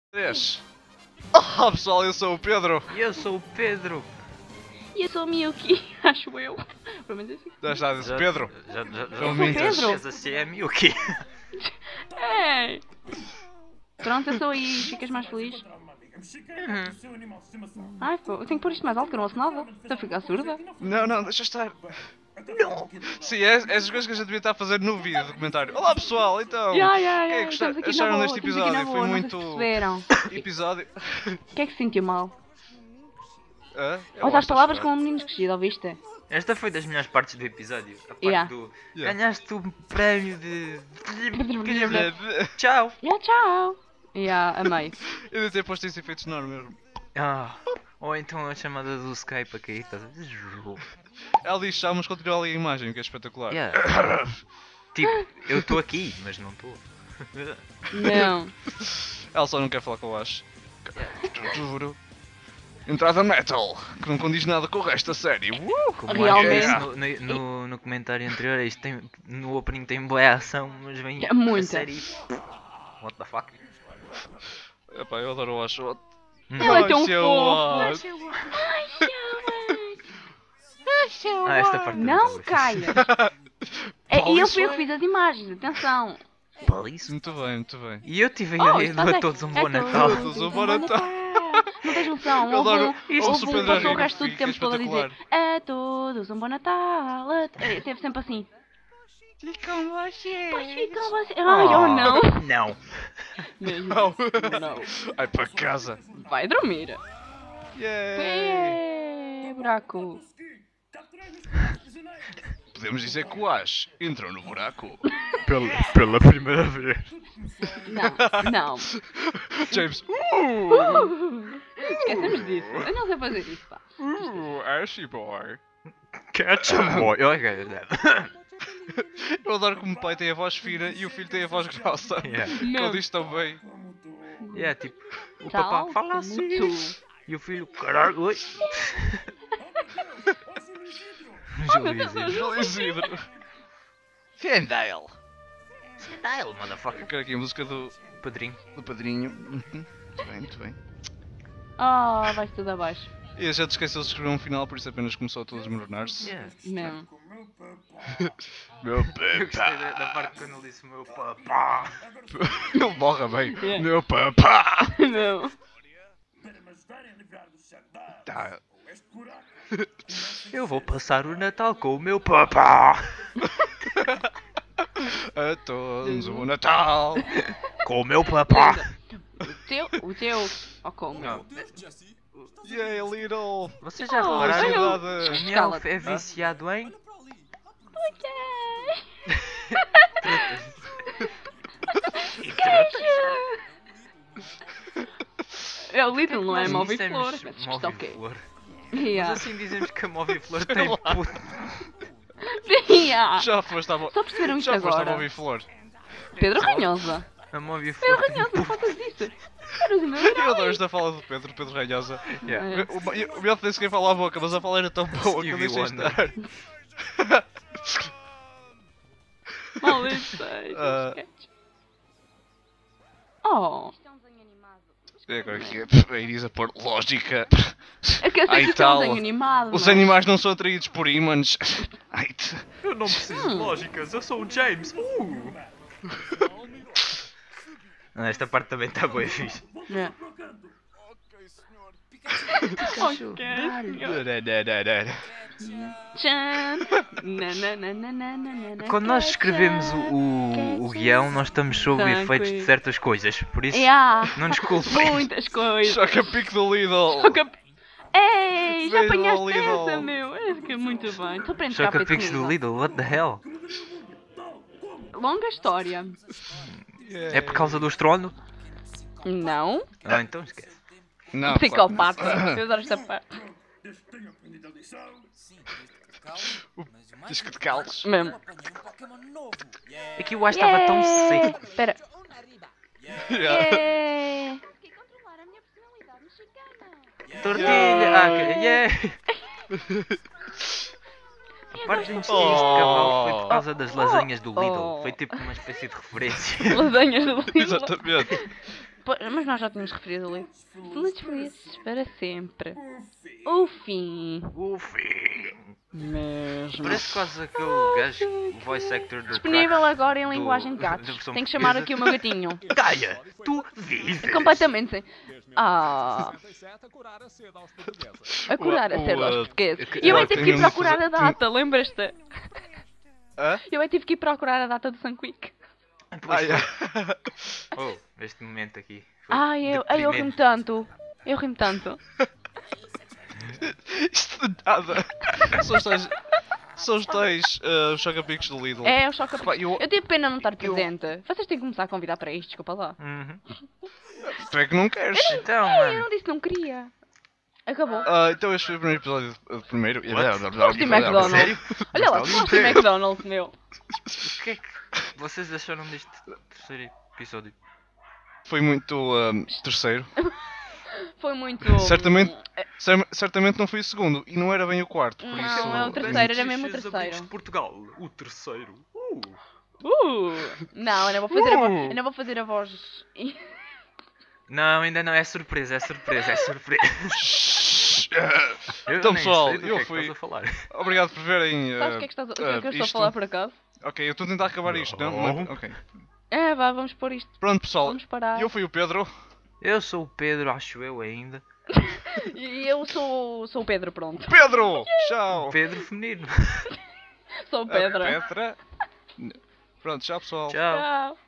3. Olá pessoal, eu sou o Pedro. E eu sou o Pedro. E eu sou a Miyuki, acho eu. Pelo menos assim. Já está, disse Pedro. Já Não me mintas. Pedro. És assim, é Miyuki. É. Pronto, eu sou aí, ficas mais feliz? Ai, pô, eu tenho que pôr isto mais alto que eu não ouço nada. Estou a ficar surda. Não, deixa estar. Não. Sim, é essas coisas que a gente devia estar a fazer no vídeo do comentário. Olá pessoal, então. Estamos aqui na acharam boa, deste estamos aqui na episódio? boa, Foi não sei muito. se perceberam. Episódio. O que é que se sentiu mal? Hã? Olha as palavras com um menino esquecido, ouviste? Esta foi das melhores partes do episódio. A parte Yeah. do. Yeah. Ganhaste um prémio de. Tchau. Tchau. Amei. Eu devia ter posto esses efeitos não mesmo. Ah, ou então a chamada do Skype a cair. Estás a ver? Ela diz tchau, mas continua ali a imagem, o que é espetacular. Yeah. Tipo, eu estou aqui, mas não estou. Não. Ela só não quer falar com o Ash. Entrada metal, que não condiz nada com o resto da série. Como Realmente. acho que no comentário anterior, isto tem, no opening tem boa ação, mas vem É muita. a série. What the fuck? Epá, eu adoro o Ash. Ele é tão Ai, seu fofo. Ash. Ah, esta parte Não caia. E eu Paulo, fui eu que fiz as imagens, atenção. Balíssimo. Muito bem. E eu tive a Oh, ideia estás de a todos um bom a Natal. todos um bom Natal. Não tens noção, Eu adoro houve o Pedro a passou o rir, resto do fica tempo todo a dizer espetacular. a todos um bom Natal. Teve sempre assim. E com vocês. Pois ficam vocês. Ai, oh não. Não. Mesmo. Não. Não. Ai, para casa. Vai dormir. Yay. Buraco. Podemos dizer que o Ash entrou no buraco. Pela primeira vez. Não. James. Esquecemos disso. Eu não sei fazer isso, pá. Ashy boy. Catch a boy. Eu adoro como o pai tem a voz fina e o filho tem a voz grossa. Yeah. Ele diz tão bem. É tipo, o Tal papá fala como assim. tu. E o filho, caralho, oi. Júlio Isidro. Fendale. Style, motherfucker. Eu quero aqui a música do Padrinho. padrinho. Muito bem. Ah, vai-se tudo abaixo. E a gente esqueceu de escrever um final, por isso apenas começou a todos desmoronar-se. Yeah. Não. Meu Eu gostei da papá. parte quando ele disse meu papá. Ele morre bem. Yeah. Meu papá. Não. Tá. Eu vou passar o Natal com o meu papá. A todos um bom Natal. Com o meu papá. O teu. Oh, como? Não. Yay, Little. Vocês já Oh, repararam olha, que o Miel Cala-te. é viciado em... É o Lidl, não é? Nós Move dissemos flor. Isto é o quê? Moviflor. Yeah. Mas assim dizemos que a Moviflor tem puto. Yeah. Já foste a Só perceberam isto Já foste a agora? Bobby Flor. Pedro Ranhosa. A Moviflor Pedro tem Ranhosa, não puto. faltas disso. Eras o meu Eu herói. adoro esta fala do Pedro Ranhosa. Yeah. O Mel nem sequer fala a boca, mas a fala era tão boa que eu Stevie deixei Wonder. estar. Maldito. Ah. Oh. E agora aqui a Iris a pôr lógica. Eu quero Ai, dizer que isto é um tal. desenho animado. Os mas- animais não são atraídos por ímãs. Ai, Eu não preciso de lógicas, eu sou o James. Esta parte também está boa e fixe. É. Tchan. Quando nós escrevemos o guião, nós estamos sob Tranquilo. efeitos de certas coisas, por isso Yeah. não nos culpem. Muitas coisas. Choca pico do Lidl. Ei, já Veio apanhaste ao Lidl. essa, meu. É que muito bem. Estou a aprender Choca rápido Pix do comigo. Lidl, what the hell? Longa história. É por causa do estrondo? Não. Ah, então esquece. Não, Psicopata. Eu adoro esta parte. Disco de calos. Mesmo. Aqui o ar estava tão seco. Espera. Yeah. É. Tortilha! Ah, ok, yeah! A parte em que este cavalo foi por causa das lasanhas do Lidl. Foi tipo uma espécie de referência. Lasanhas do Lidl. Exatamente. Mas nós já tínhamos referido ali. Felizes felizes para sempre. O fim. O fim. Mesmo. Parece quase aquele gajo, o voice actor do Disponível crack agora em do- linguagem de da gatos. versão Tenho que chamar portuguesa. aqui o meu gatinho. Gaia, tu dizes. Completamente sem. Ah. A curar a ser aos portugueses. E eu é que tive que ir procurar a data, lembras-te? Hã? Eu é que tive que ir procurar a data do Sunquick. Ah, yeah. Oh, este momento aqui. foi Ai, eu deprimente. rimo tanto. Eu rimo tanto. Isto de nada. São os tais choca-picos do Lidl. É, o choque. Pá, eu- Eu tive pena não estar presente. Vocês têm que começar a convidar para isto, desculpa lá. Uhum. Tu é que não queres. Então, Eu mano. não disse que não queria. Acabou. Então este foi o primeiro episódio. Primeiro. Gosto de McDonald's. Sério? Olha lá, Está gosto de ali. McDonald's, meu. O que é que vocês acharam deste terceiro episódio? Foi muito terceiro. Foi muito. Certamente, certamente não foi o segundo. E não era bem o quarto. Por Não, isso. é o terceiro, era mesmo o terceiro. de Portugal, o terceiro. Não, eu não vou fazer a voz. Eu não vou fazer a voz. Não, ainda não, é surpresa, é surpresa, é surpresa. Eu Então, nem pessoal, sei do eu que é que fui- estás a falar. Obrigado por verem. Sabes o que é que, o que é que eu estou a isto. falar por acaso? Ok, eu estou a tentar acabar isto, não? Não. Ok. É, vá, vamos pôr isto. Pronto, pessoal. Vamos parar. Eu fui o Pedro. Eu sou o Pedro, acho eu ainda. E eu sou o Pedro, pronto. Pedro! Tchau! Pedro feminino. Sou o A Pedro. Petra. Pronto, tchau, pessoal. Tchau. Tchau.